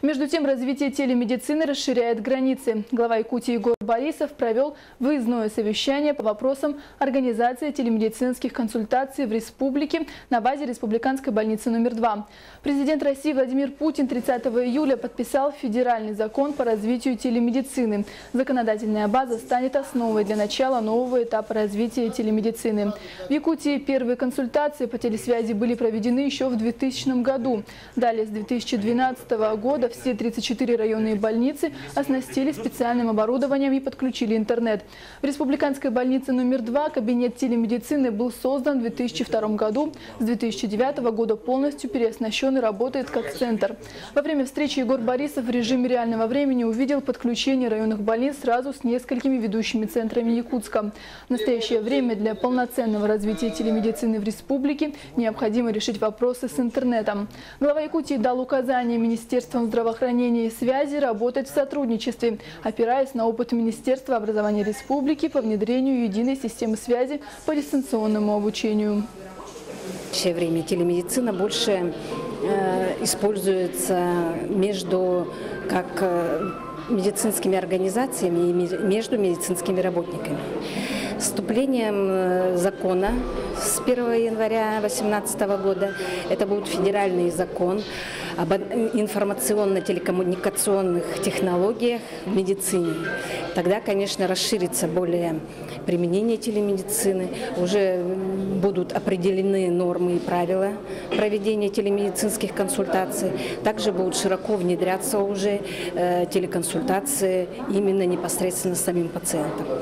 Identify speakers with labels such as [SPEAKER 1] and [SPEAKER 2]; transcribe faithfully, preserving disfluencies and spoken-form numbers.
[SPEAKER 1] Между тем, развитие телемедицины расширяет границы. Глава Якутии Егор Борисов провел выездное совещание по вопросам организации телемедицинских консультаций в республике на базе Республиканской больницы номер два. Президент России Владимир Путин тридцатого июля подписал федеральный закон по развитию телемедицины. Законодательная база станет основой для начала нового этапа развития телемедицины. В Якутии первые консультации по телесвязи были проведены еще в две тысячном году. Далее, с две тысячи двенадцатого года все тридцать четыре районные больницы оснастили специальным оборудованием и подключили интернет. В Республиканской больнице номер два кабинет телемедицины был создан в две тысячи втором году. С две тысячи девятого года полностью переоснащен и работает как центр. Во время встречи Егор Борисов в режиме реального времени увидел подключение районных больниц сразу с несколькими ведущими центрами Якутска. В настоящее время для полноценного развития телемедицины в республике необходимо решить вопросы с интернетом. Глава Якутии дал указание Министерствам здравоохранения и связи работать в сотрудничестве, опираясь на опыт Министерства образования республики по внедрению единой системы связи по дистанционному обучению.
[SPEAKER 2] В настоящее время телемедицина больше э, используется между как э, медицинскими организациями и между медицинскими работниками. С вступлением закона с первого января две тысячи восемнадцатого года, это будет федеральный закон об информационно-телекоммуникационных технологиях в медицине. Тогда, конечно, расширится более применение телемедицины, уже будут определены нормы и правила проведения телемедицинских консультаций. Также будут широко внедряться уже э, телеконсультации именно непосредственно самим пациентам.